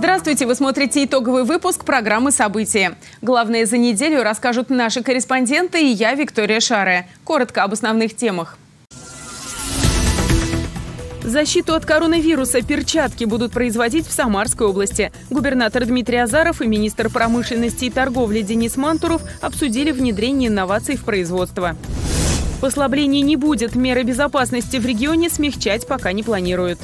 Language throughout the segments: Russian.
Здравствуйте! Вы смотрите итоговый выпуск программы «События». Главное за неделю расскажут наши корреспонденты и я, Виктория Шарая. Коротко об основных темах. Защиту от коронавируса перчатки будут производить в Самарской области. Губернатор Дмитрий Азаров и министр промышленности и торговли Денис Мантуров обсудили внедрение инноваций в производство. Послаблений не будет. Меры безопасности в регионе смягчать пока не планируют.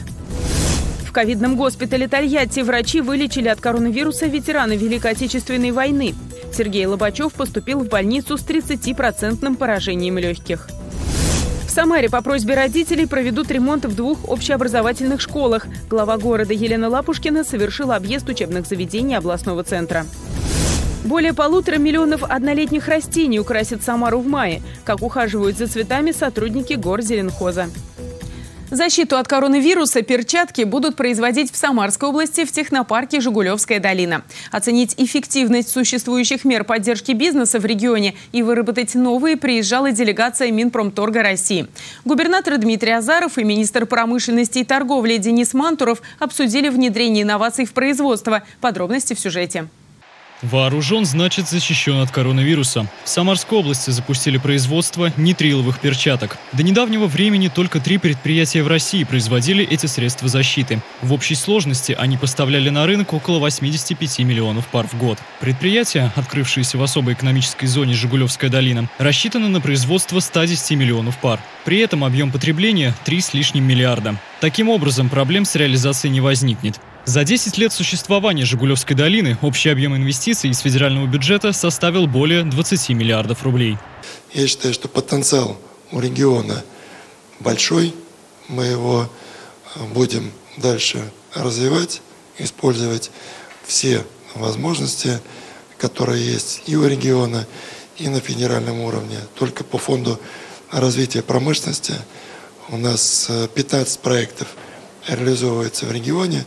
В ковидном госпитале Тольятти врачи вылечили от коронавируса ветерана Великой Отечественной войны. Сергей Лобачев поступил в больницу с 30% поражением легких. В Самаре по просьбе родителей проведут ремонт в 2 общеобразовательных школах. Глава города Елена Лапушкина совершила объезд учебных заведений областного центра. Более 1,5 миллиона однолетних растений украсят Самару в мае. Как ухаживают за цветами сотрудники Горзеленхоза. Защиту от коронавируса перчатки будут производить в Самарской области в технопарке «Жигулевская долина». Оценить эффективность существующих мер поддержки бизнеса в регионе и выработать новые приезжала делегация Минпромторга России. Губернатор Дмитрий Азаров и министр промышленности и торговли Денис Мантуров обсудили внедрение инноваций в производство. Подробности в сюжете. Вооружен, значит защищен от коронавируса. В Самарской области запустили производство нитриловых перчаток. До недавнего времени только 3 предприятия в России производили эти средства защиты. В общей сложности они поставляли на рынок около 85 миллионов пар в год. Предприятия, открывшиеся в особой экономической зоне Жигулевская долина, рассчитаны на производство 110 миллионов пар. При этом объем потребления 3 с лишним миллиарда. Таким образом, проблем с реализацией не возникнет. За 10 лет существования Жигулевской долины общий объем инвестиций из федерального бюджета составил более 20 миллиардов рублей. Я считаю, что потенциал у региона большой. Мы его будем дальше развивать, использовать все возможности, которые есть и у региона, и на федеральном уровне. Только по фонду развития промышленности у нас 15 проектов реализовывается в регионе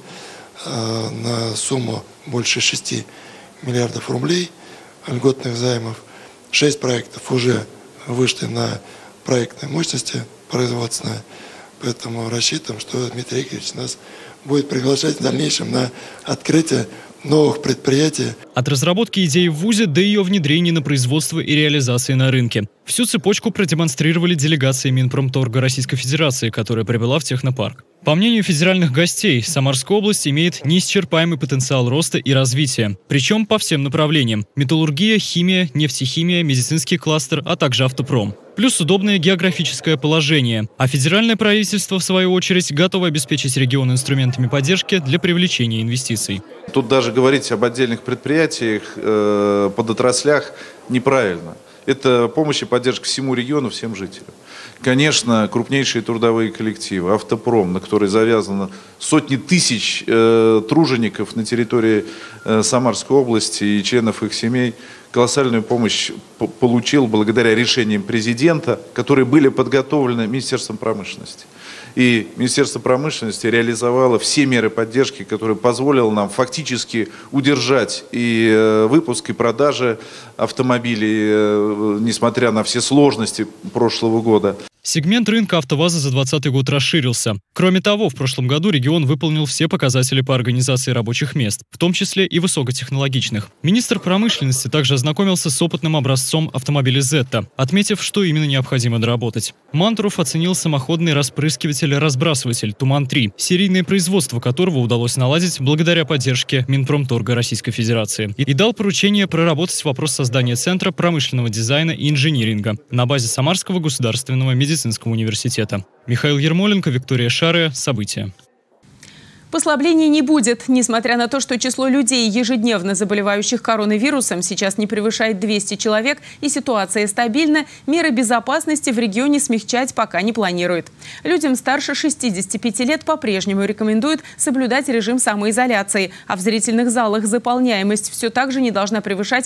на сумму больше 6 миллиардов рублей льготных займов. 6 проектов уже вышли на проектной мощности производственной. Поэтому рассчитываем, что Дмитрий Игоревич нас будет приглашать в дальнейшем на открытие новых предприятий. От разработки идеи в ВУЗе до ее внедрения на производство и реализации на рынке. Всю цепочку продемонстрировали делегации Минпромторга Российской Федерации, которая прибыла в технопарк. По мнению федеральных гостей, Самарская область имеет неисчерпаемый потенциал роста и развития. Причем по всем направлениям – металлургия, химия, нефтехимия, медицинский кластер, а также автопром. Плюс удобное географическое положение. А федеральное правительство, в свою очередь, готово обеспечить регион инструментами поддержки для привлечения инвестиций. Тут даже говорить об отдельных предприятиях, подотраслях неправильно. Это помощь и поддержка всему региону, всем жителям. Конечно, крупнейшие трудовые коллективы, автопром, на который завязано сотни тысяч тружеников на территории Самарской области и членов их семей, колоссальную помощь получил благодаря решениям президента, которые были подготовлены Министерством промышленности. И Министерство промышленности реализовало все меры поддержки, которые позволили нам фактически удержать и выпуск, и продажи автомобилей, несмотря на все сложности прошлого года. Сегмент рынка АвтоВАЗа за 2020 год расширился. Кроме того, в прошлом году регион выполнил все показатели по организации рабочих мест, в том числе и высокотехнологичных. Министр промышленности также ознакомился с опытным образцом автомобиля Zeta, отметив, что именно необходимо доработать. Мантуров оценил самоходный распрыскиватель-разбрасыватель «Туман-3», серийное производство которого удалось наладить благодаря поддержке Минпромторга Российской Федерации, и дал поручение проработать вопрос создания Центра промышленного дизайна и инжиниринга на базе Самарского государственного медицинского университета. Михаил Ермоленко, Виктория Шарая. События. Послаблений не будет. Несмотря на то, что число людей, ежедневно заболевающих коронавирусом, сейчас не превышает 200 человек и ситуация стабильна, меры безопасности в регионе смягчать пока не планируют. Людям старше 65 лет по-прежнему рекомендуют соблюдать режим самоизоляции, а в зрительных залах заполняемость все так же не должна превышать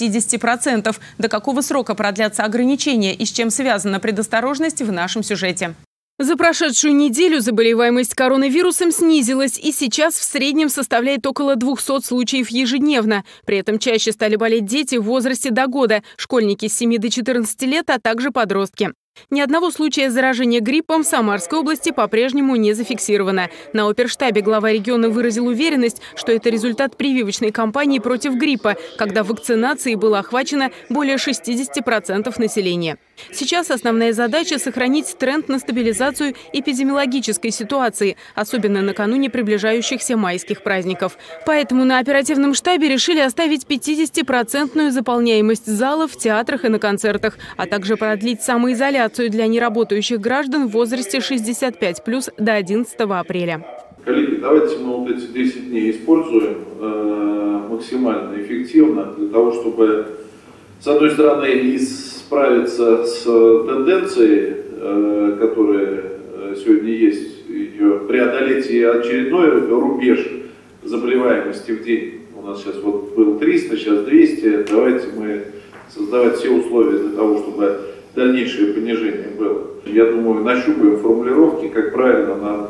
50%. До какого срока продлятся ограничения и с чем связана предосторожность в нашем сюжете. За прошедшую неделю заболеваемость коронавирусом снизилась и сейчас в среднем составляет около 200 случаев ежедневно. При этом чаще стали болеть дети в возрасте до года, школьники с 7 до 14 лет, а также подростки. Ни одного случая заражения гриппом в Самарской области по-прежнему не зафиксировано. На оперштабе глава региона выразил уверенность, что это результат прививочной кампании против гриппа, когда вакцинацией было охвачено более 60% населения. Сейчас основная задача – сохранить тренд на стабилизацию эпидемиологической ситуации, особенно накануне приближающихся майских праздников. Поэтому на оперативном штабе решили оставить 50% заполняемость залов в театрах и на концертах, а также продлить самоизоляцию для неработающих граждан в возрасте 65+ до 11 апреля. Коллеги, давайте мы вот эти 10 дней используем максимально эффективно для того, чтобы, с одной стороны, справиться с тенденцией, которая сегодня есть, ее преодолеть и очередной рубеж заболеваемости в день. У нас сейчас вот был 300, сейчас 200. Давайте мы создавать все условия для того, чтобы дальнейшее понижение было. Я думаю, нащупаем формулировки, как правильно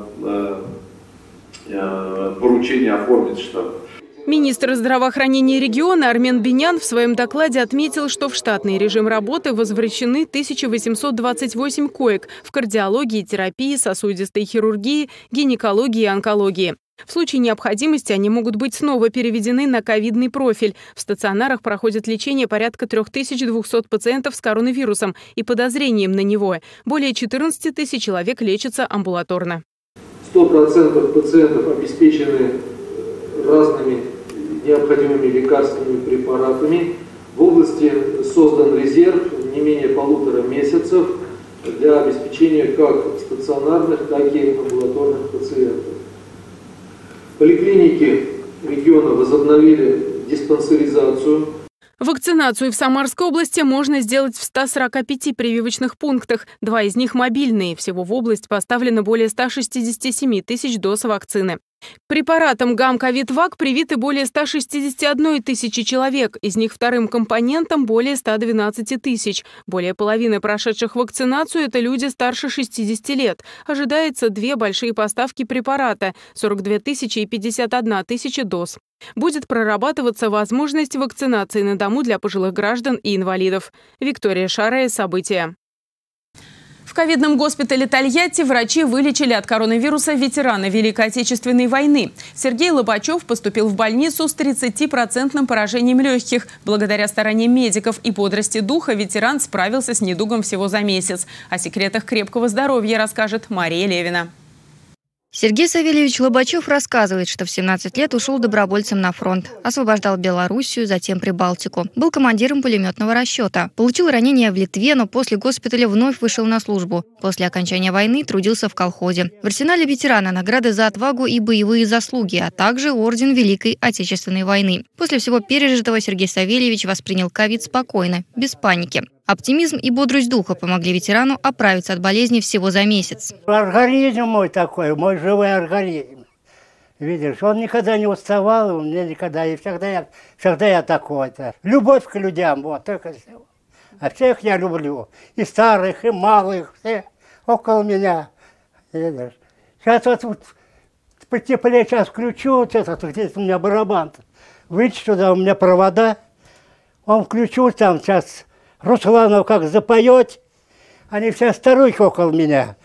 нам поручение оформить штаб. Министр здравоохранения региона Армен Бенян в своем докладе отметил, что в штатный режим работы возвращены 1828 коек в кардиологии, терапии, сосудистой хирургии, гинекологии и онкологии. В случае необходимости они могут быть снова переведены на ковидный профиль. В стационарах проходит лечение порядка 3200 пациентов с коронавирусом и подозрением на него. Более 14 тысяч человек лечатся амбулаторно. 100% пациентов обеспечены разными необходимыми лекарственными препаратами. В области создан резерв не менее 1,5 месяцев для обеспечения как стационарных, так и амбулаторных пациентов. Поликлиники региона возобновили диспансеризацию. Вакцинацию в Самарской области можно сделать в 145 прививочных пунктах. 2 из них мобильные. Всего в область поставлено более 167 тысяч доз вакцины. Препаратом ГАМ-ковид-вак привиты более 161 тысячи человек. Из них вторым компонентом более 112 тысяч. Более половины прошедших вакцинацию – это люди старше 60 лет. Ожидается 2 большие поставки препарата – 42 тысячи и 51 тысяча доз. Будет прорабатываться возможность вакцинации на дому для пожилых граждан и инвалидов. Виктория Шарая, события. В ковидном госпитале Тольятти врачи вылечили от коронавируса ветерана Великой Отечественной войны. Сергей Лобачев поступил в больницу с 30% поражением легких. Благодаря стараниям медиков и бодрости духа ветеран справился с недугом всего за месяц. О секретах крепкого здоровья расскажет Мария Левина. Сергей Савельевич Лобачев рассказывает, что в 17 лет ушел добровольцем на фронт. Освобождал Белоруссию, затем Прибалтику. Был командиром пулеметного расчета. Получил ранение в Литве, но после госпиталя вновь вышел на службу. После окончания войны трудился в колхозе. В арсенале ветерана награды за отвагу и боевые заслуги, а также орден Великой Отечественной войны. После всего пережитого Сергей Савельевич воспринял ковид спокойно, без паники. Оптимизм и бодрость духа помогли ветерану оправиться от болезни всего за месяц. Организм мой такой, мой живой организм. Видишь, он никогда не уставал, у меня никогда, и всегда я такой-то. Любовь к людям, вот, только всего. А всех я люблю, и старых, и малых, все около меня. Видишь. Сейчас вот потеплее, сейчас включу, вот этот, здесь у меня барабан. Выйти туда, у меня провода, он включу там сейчас. Русланов как запоет, они все старухи около меня.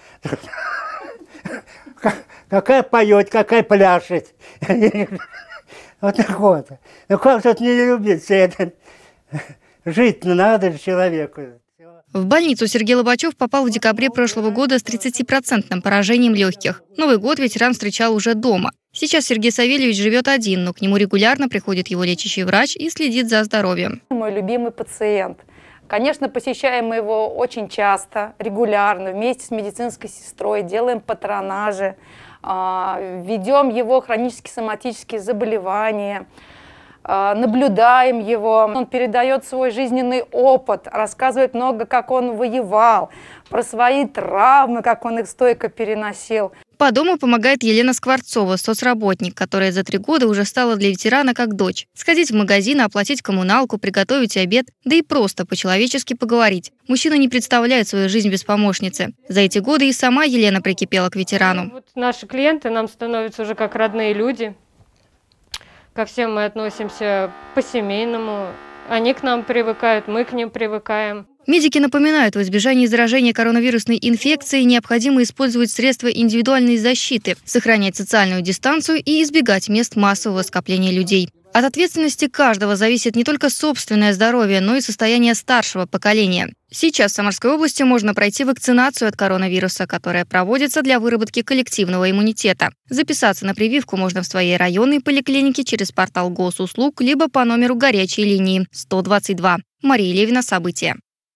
Какая поет, какая пляшет. Вот так вот. Ну как тут не любить все это? Жить надо человеку. В больницу Сергей Лобачев попал в декабре прошлого года с 30% поражением легких. Новый год ветеран встречал уже дома. Сейчас Сергей Савельевич живет один, но к нему регулярно приходит его лечащий врач и следит за здоровьем. Мой любимый пациент. Конечно, посещаем мы его очень часто, регулярно, вместе с медицинской сестрой, делаем патронажи, ведем его хронические соматические заболевания, наблюдаем его. Он передает свой жизненный опыт, рассказывает много, как он воевал, про свои травмы, как он их стойко переносил. По дому помогает Елена Скворцова, соцработник, которая за 3 года уже стала для ветерана как дочь. Сходить в магазин, оплатить коммуналку, приготовить обед, да и просто по-человечески поговорить. Мужчина не представляет свою жизнь без помощницы. За эти годы и сама Елена прикипела к ветерану. Вот наши клиенты нам становятся уже как родные люди. Ко всем мы относимся по-семейному. Они к нам привыкают, мы к ним привыкаем. Медики напоминают, в избежании заражения коронавирусной инфекцией необходимо использовать средства индивидуальной защиты, сохранять социальную дистанцию и избегать мест массового скопления людей. От ответственности каждого зависит не только собственное здоровье, но и состояние старшего поколения. Сейчас в Самарской области можно пройти вакцинацию от коронавируса, которая проводится для выработки коллективного иммунитета. Записаться на прививку можно в своей районной поликлинике через портал госуслуг, либо по номеру горячей линии 122. Мария Левина, события.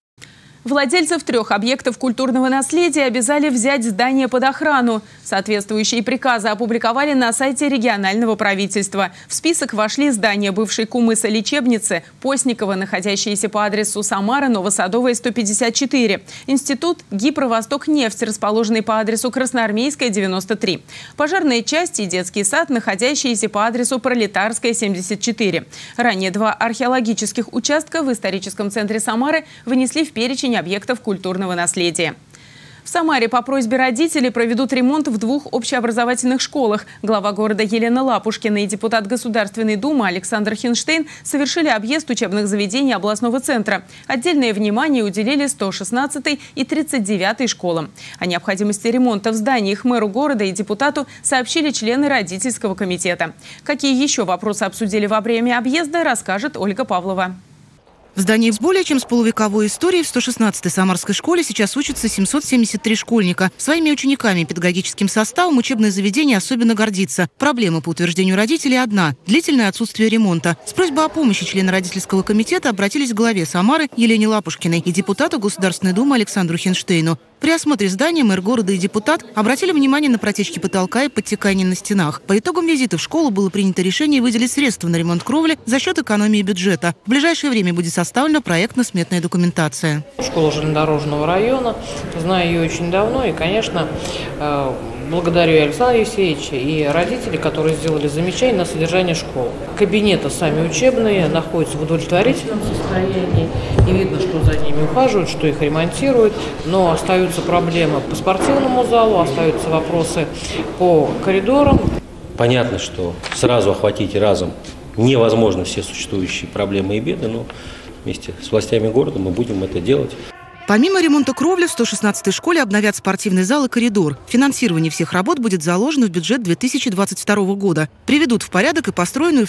Владельцев 3 объектов культурного наследия обязали взять здание под охрану. Соответствующие приказы опубликовали на сайте регионального правительства. В список вошли здания бывшей кумыса лечебницы Постникова, находящиеся по адресу Самара, Новосадовая, 154. Институт Гипровосток-нефть, расположенный по адресу Красноармейская, 93. Пожарные части и детский сад, находящиеся по адресу Пролетарская, 74. Ранее 2 археологических участка в историческом центре Самары внесли в перечень объектов культурного наследия. В Самаре по просьбе родителей проведут ремонт в 2 общеобразовательных школах. Глава города Елена Лапушкина и депутат Государственной Думы Александр Хинштейн совершили объезд учебных заведений областного центра. Отдельное внимание уделили 116-й и 39-й школам. О необходимости ремонта в зданиях мэру города и депутату сообщили члены родительского комитета. Какие еще вопросы обсудили во время объезда, расскажет Ольга Павлова. В здании с более чем с полувековой историей в 116-й Самарской школе сейчас учатся 773 школьника. Своими учениками и педагогическим составом учебное заведение особенно гордится. Проблема, по утверждению родителей, одна – длительное отсутствие ремонта. С просьбой о помощи члены родительского комитета обратились к главе Самары Елене Лапушкиной и депутату Государственной Думы Александру Хинштейну. При осмотре здания мэр города и депутат обратили внимание на протечки потолка и подтекания на стенах. По итогам визита в школу было принято решение выделить средства на ремонт кровли за счет экономии бюджета. В ближайшее время будет составлена проектно-сметная документация. Школа железнодорожного района, знаю ее очень давно, и, конечно, благодарю и Александра Евсеевича, и родителей, которые сделали замечание на содержание школы. Кабинеты сами учебные находятся в удовлетворительном состоянии, и видно, что за ними ухаживают, что их ремонтируют, но остаются проблемы по спортивному залу, остаются вопросы по коридорам. Понятно, что сразу охватить разом невозможно все существующие проблемы и беды, но вместе с властями города мы будем это делать. Помимо ремонта кровли в 116-й школе обновят спортивный зал и коридор. Финансирование всех работ будет заложено в бюджет 2022 года. Приведут в порядок и построенную в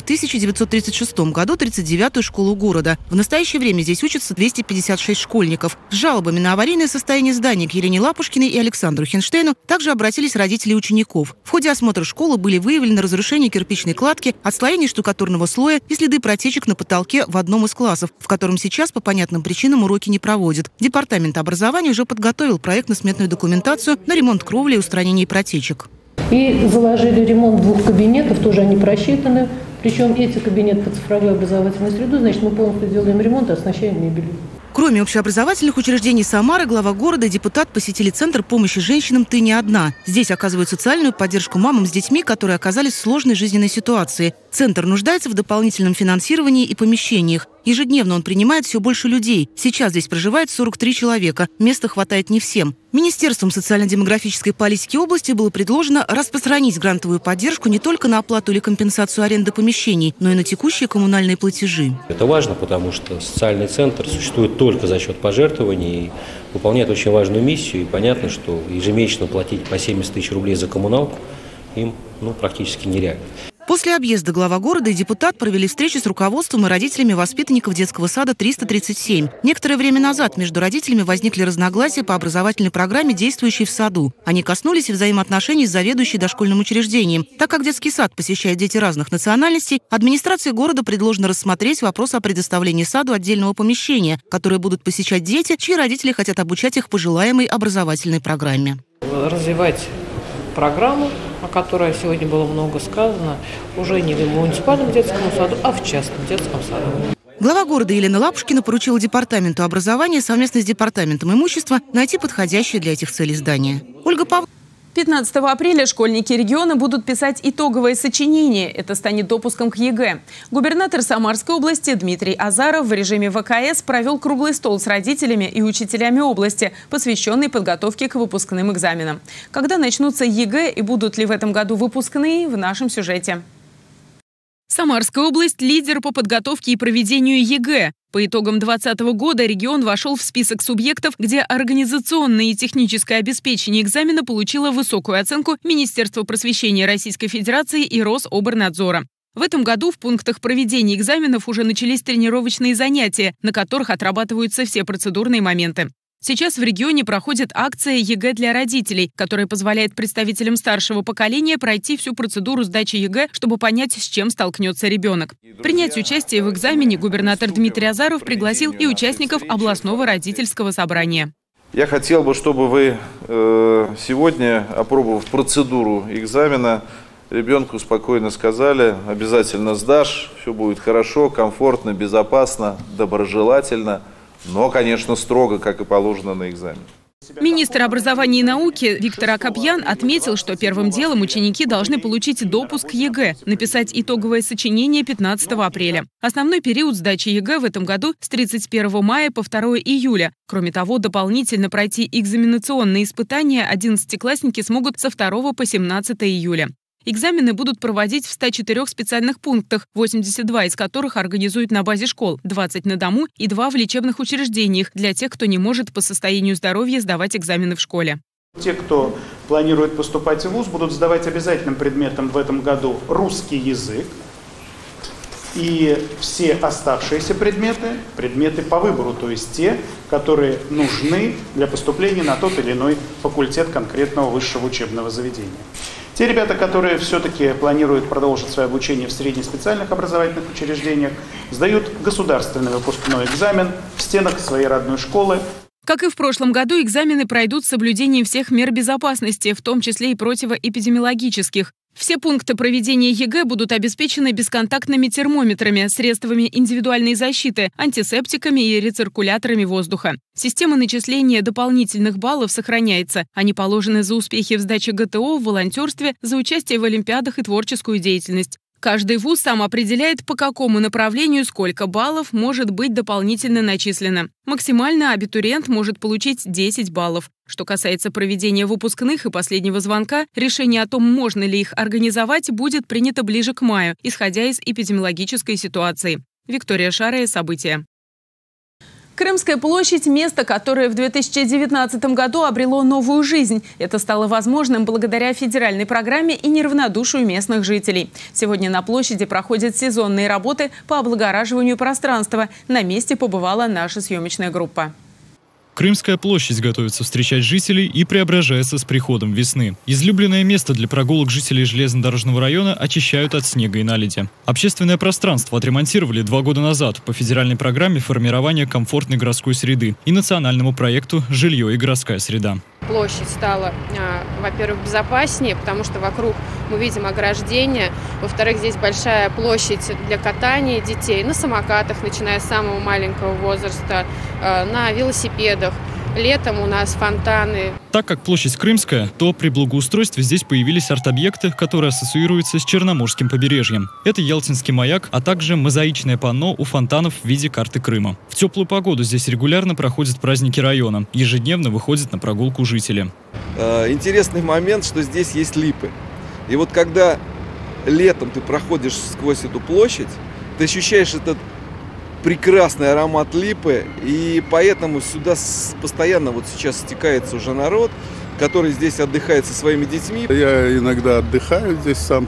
1936 году 39-ю школу города. В настоящее время здесь учатся 256 школьников. С жалобами на аварийное состояние здания к Елене Лапушкиной и Александру Хинштейну также обратились родители учеников. В ходе осмотра школы были выявлены разрушение кирпичной кладки, отслоение штукатурного слоя и следы протечек на потолке в одном из классов, в котором сейчас по понятным причинам уроки не проводят. Департамент образования уже подготовил проектно-сметную документацию на ремонт кровли и устранение протечек. И заложили ремонт 2 кабинетов, тоже они просчитаны. Причем эти кабинеты по цифровой образовательной среду, значит, мы полностью делаем ремонт и оснащаем мебелью. Кроме общеобразовательных учреждений Самары, глава города и депутат посетили Центр помощи женщинам «Ты не одна». Здесь оказывают социальную поддержку мамам с детьми, которые оказались в сложной жизненной ситуации. Центр нуждается в дополнительном финансировании и помещениях. Ежедневно он принимает все больше людей. Сейчас здесь проживает 43 человека. Места хватает не всем. Министерством социально-демографической политики области было предложено распространить грантовую поддержку не только на оплату или компенсацию аренды помещений, но и на текущие коммунальные платежи. Это важно, потому что социальный центр существует только за счет пожертвований и выполняет очень важную миссию. И понятно, что ежемесячно платить по 70 тысяч рублей за коммуналку им практически нереально. После объезда глава города и депутат провели встречи с руководством и родителями воспитанников детского сада 337. Некоторое время назад между родителями возникли разногласия по образовательной программе, действующей в саду. Они коснулись и взаимоотношений с заведующей дошкольным учреждением. Так как детский сад посещают дети разных национальностей, администрации города предложено рассмотреть вопрос о предоставлении саду отдельного помещения, которое будут посещать дети, чьи родители хотят обучать их по желаемой образовательной программе. Развивать программу, о которой сегодня было много сказано, уже не в муниципальном детском саду, а в частном детском саду. Глава города Елена Лапушкина поручила департаменту образования совместно с департаментом имущества найти подходящее для этих целей здание. Ольга Павлова. 15 апреля школьники региона будут писать итоговое сочинение. Это станет допуском к ЕГЭ. Губернатор Самарской области Дмитрий Азаров в режиме ВКС провел круглый стол с родителями и учителями области, посвященный подготовке к выпускным экзаменам. Когда начнутся ЕГЭ и будут ли в этом году выпускные, в нашем сюжете. Самарская область – лидер по подготовке и проведению ЕГЭ. По итогам 2020 года регион вошел в список субъектов, где организационное и техническое обеспечение экзамена получило высокую оценку Министерства просвещения Российской Федерации и Рособорнадзора. В этом году в пунктах проведения экзаменов уже начались тренировочные занятия, на которых отрабатываются все процедурные моменты. Сейчас в регионе проходит акция ЕГЭ для родителей, которая позволяет представителям старшего поколения пройти всю процедуру сдачи ЕГЭ, чтобы понять, с чем столкнется ребенок. Принять участие в экзамене губернатор Дмитрий Азаров пригласил и участников областного родительского собрания. Я хотел бы, чтобы вы сегодня, опробовав процедуру экзамена, ребенку спокойно сказали: обязательно сдашь, все будет хорошо, комфортно, безопасно, доброжелательно. Но, конечно, строго, как и положено на экзамене. Министр образования и науки Виктор Акопьян отметил, что первым делом ученики должны получить допуск к ЕГЭ, написать итоговое сочинение 15 апреля. Основной период сдачи ЕГЭ в этом году с 31 мая по 2 июля. Кроме того, дополнительно пройти экзаменационные испытания 11-классники смогут со 2 по 17 июля. Экзамены будут проводить в 104 специальных пунктах, 82 из которых организуют на базе школ, 20 на дому и 2 в лечебных учреждениях для тех, кто не может по состоянию здоровья сдавать экзамены в школе. Те, кто планирует поступать в вуз, будут сдавать обязательным предметом в этом году русский язык. И все оставшиеся предметы по выбору, то есть те, которые нужны для поступления на тот или иной факультет конкретного высшего учебного заведения. Те ребята, которые все-таки планируют продолжить свое обучение в среднеспециальных образовательных учреждениях, сдают государственный выпускной экзамен в стенах своей родной школы. Как и в прошлом году, экзамены пройдут с соблюдением всех мер безопасности, в том числе и противоэпидемиологических. Все пункты проведения ЕГЭ будут обеспечены бесконтактными термометрами, средствами индивидуальной защиты, антисептиками и рециркуляторами воздуха. Система начисления дополнительных баллов сохраняется. Они положены за успехи в сдаче ГТО, в волонтерстве, за участие в олимпиадах и творческую деятельность. Каждый вуз сам определяет, по какому направлению сколько баллов может быть дополнительно начислено. Максимально абитуриент может получить 10 баллов. Что касается проведения выпускных и последнего звонка, решение о том, можно ли их организовать, будет принято ближе к маю, исходя из эпидемиологической ситуации. Виктория Шарая, события. Крымская площадь – место, которое в 2019 году обрело новую жизнь. Это стало возможным благодаря федеральной программе и неравнодушию местных жителей. Сегодня на площади проходят сезонные работы по облагораживанию пространства. На месте побывала наша съемочная группа. Крымская площадь готовится встречать жителей и преображается с приходом весны. Излюбленное место для прогулок жителей железнодорожного района очищают от снега и наледи. Общественное пространство отремонтировали 2 года назад по федеральной программе формирования комфортной городской среды и национальному проекту «Жилье и городская среда». Площадь стала, во-первых, безопаснее, потому что вокруг мы видим ограждение. Во-вторых, здесь большая площадь для катания детей на самокатах, начиная с самого маленького возраста, на велосипедах. Летом у нас фонтаны. Так как площадь крымская, то при благоустройстве здесь появились арт-объекты, которые ассоциируются с Черноморским побережьем. Это Ялтинский маяк, а также мозаичное панно у фонтанов в виде карты Крыма. В теплую погоду здесь регулярно проходят праздники района. Ежедневно выходят на прогулку жители. Интересный момент, что здесь есть липы. И вот когда летом ты проходишь сквозь эту площадь, ты ощущаешь этот прекрасный аромат липы, и поэтому сюда постоянно вот сейчас стекается уже народ, который здесь отдыхает со своими детьми. Я иногда отдыхаю здесь сам,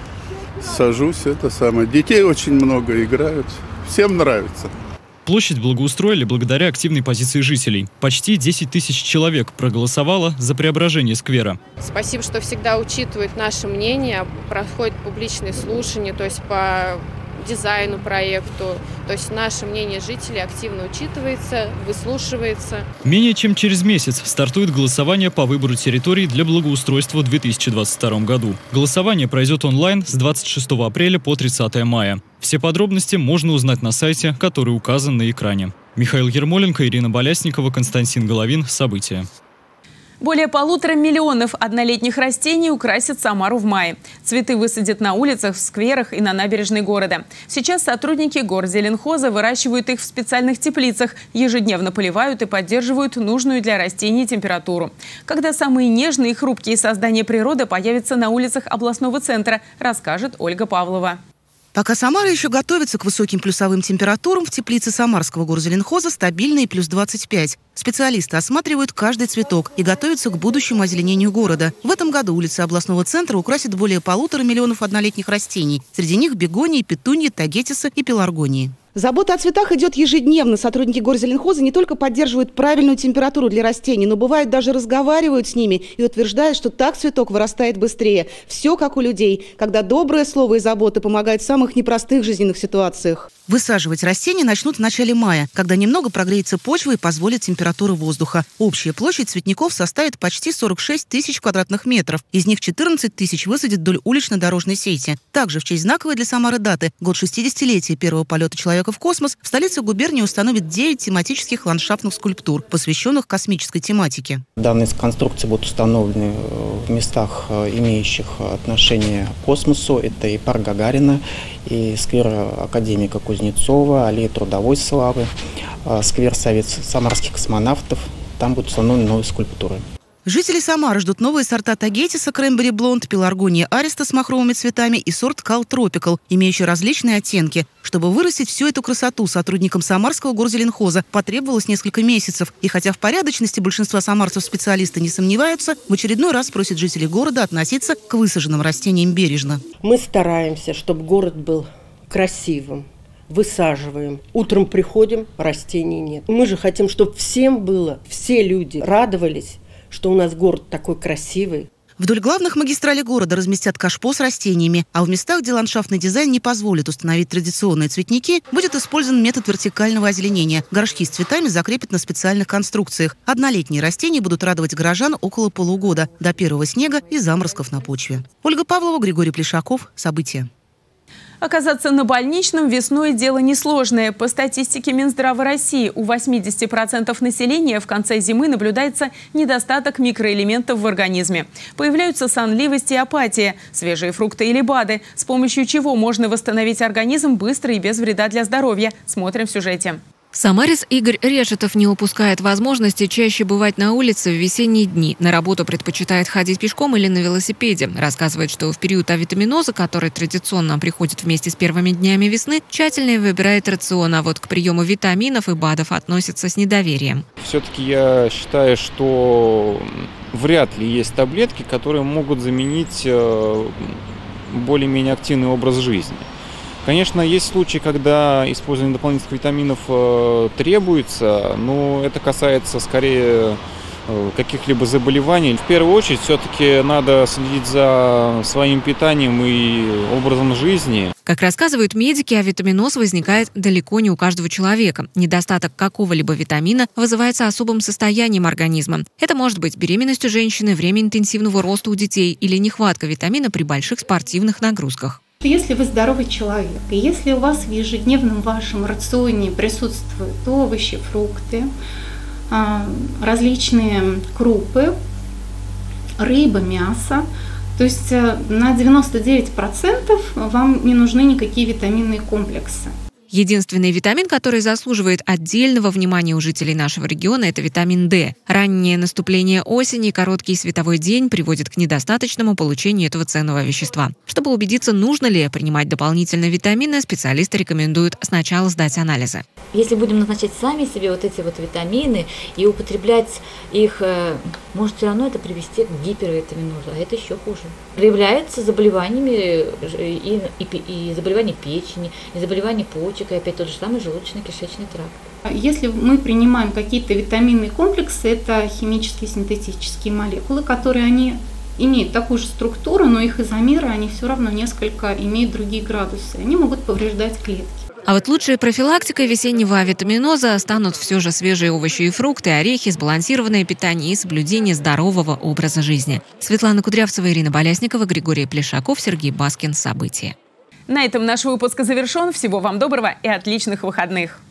сажусь, Детей очень много играют, всем нравится. Площадь благоустроили благодаря активной позиции жителей. Почти 10 тысяч человек проголосовало за преображение сквера. Спасибо, что всегда учитывают наше мнение, проходят публичные слушания, то есть по дизайну, проекту. То есть наше мнение жителей активно учитывается, выслушивается. Менее чем через месяц стартует голосование по выбору территорий для благоустройства в 2022 году. Голосование пройдет онлайн с 26 апреля по 30 мая. Все подробности можно узнать на сайте, который указан на экране. Михаил Ермоленко, Ирина Болясникова, Константин Головин. События. Более 1,5 миллиона однолетних растений украсят Самару в мае. Цветы высадят на улицах, в скверах и на набережной города. Сейчас сотрудники горзеленхоза выращивают их в специальных теплицах, ежедневно поливают и поддерживают нужную для растений температуру. Когда самые нежные и хрупкие создания природы появятся на улицах областного центра, расскажет Ольга Павлова. Пока Самара еще готовится к высоким плюсовым температурам, в теплице Самарского горзеленхоза стабильные плюс 25. Специалисты осматривают каждый цветок и готовятся к будущему озеленению города. В этом году улицы областного центра украсят более 1,5 миллионов однолетних растений. Среди них бегонии, петуньи, тагетисы и пеларгонии. Забота о цветах идет ежедневно. Сотрудники горзеленхоза не только поддерживают правильную температуру для растений, но бывает даже разговаривают с ними и утверждают, что так цветок вырастает быстрее. Все как у людей, когда доброе слово и забота помогают в самых непростых жизненных ситуациях. Высаживать растения начнут в начале мая, когда немного прогреется почва и позволит температура воздуха. Общая площадь цветников составит почти 46 тысяч квадратных метров. Из них 14 тысяч высадят вдоль улично-дорожной сети. Также в честь знаковой для Самары даты – год 60-летия первого полета человека в космос, в столице губернии установят 9 тематических ландшафтных скульптур, посвященных космической тематике. Данные конструкции будут установлены в местах, имеющих отношение к космосу. Это и парк Гагарина, и сквер академика Кузнецова, аллея трудовой славы, сквер самарских космонавтов. Там будут установлены новые скульптуры. Жители Самары ждут новые сорта тагетиса, кренбери блонд, пеларгония ариста с махровыми цветами и сорт Кал Тропикал, имеющий различные оттенки. Чтобы вырастить всю эту красоту, сотрудникам Самарского горзеленхоза потребовалось несколько месяцев. И хотя в порядочности большинства самарцев специалисты не сомневаются, в очередной раз просят жителей города относиться к высаженным растениям бережно. Мы стараемся, чтобы город был красивым. Высаживаем. Утром приходим, растений нет. Мы же хотим, чтобы всем было, все люди радовались, что у нас город такой красивый. Вдоль главных магистралей города разместят кашпо с растениями, а в местах, где ландшафтный дизайн не позволит установить традиционные цветники, будет использован метод вертикального озеленения. Горшки с цветами закрепят на специальных конструкциях. Однолетние растения будут радовать горожан около полугода, до первого снега и заморозков на почве. Ольга Павлова, Григорий Плешаков. События. Оказаться на больничном весной – дело несложное. По статистике Минздрава России, у 80% населения в конце зимы наблюдается недостаток микроэлементов в организме. Появляются сонливость и апатия, свежие фрукты или БАДы, с помощью чего можно восстановить организм быстро и без вреда для здоровья. Смотрим в сюжете. Самарец Игорь Решетов не упускает возможности чаще бывать на улице в весенние дни. На работу предпочитает ходить пешком или на велосипеде. Рассказывает, что в период авитаминоза, который традиционно приходит вместе с первыми днями весны, тщательно выбирает рацион, а вот к приему витаминов и БАДов относится с недоверием. Все-таки я считаю, что вряд ли есть таблетки, которые могут заменить более-менее активный образ жизни. Конечно, есть случаи, когда использование дополнительных витаминов требуется, но это касается скорее каких-либо заболеваний. В первую очередь все-таки надо следить за своим питанием и образом жизни. Как рассказывают медики, авитаминоз возникает далеко не у каждого человека. Недостаток какого-либо витамина вызывается особым состоянием организма. Это может быть беременность у женщины, время интенсивного роста у детей или нехватка витамина при больших спортивных нагрузках. Если вы здоровый человек, и если у вас в ежедневном вашем рационе присутствуют овощи, фрукты, различные крупы, рыба, мясо, то есть на 99% вам не нужны никакие витаминные комплексы. Единственный витамин, который заслуживает отдельного внимания у жителей нашего региона, это витамин D. Раннее наступление осени и короткий световой день приводит к недостаточному получению этого ценного вещества. Чтобы убедиться, нужно ли принимать дополнительные витамины, специалисты рекомендуют сначала сдать анализы. Если будем назначать сами себе вот эти вот витамины и употреблять их, может все равно это привести к гипервитаминозу, а это еще хуже. Проявляются заболеваниями и заболевания печени, и заболевания почек, и опять тот же самый желудочно-кишечный тракт. Если мы принимаем какие-то витаминные комплексы, это химические синтетические молекулы, которые они имеют такую же структуру, но их изомеры, они все равно несколько имеют другие градусы. Они могут повреждать клетки. А вот лучшей профилактикой весеннего авитаминоза станут все же свежие овощи и фрукты, орехи, сбалансированное питание и соблюдение здорового образа жизни. Светлана Кудрявцева, Ирина Болясникова, Григорий Плешаков, Сергей Баскин. События. На этом наш выпуск завершен. Всего вам доброго и отличных выходных.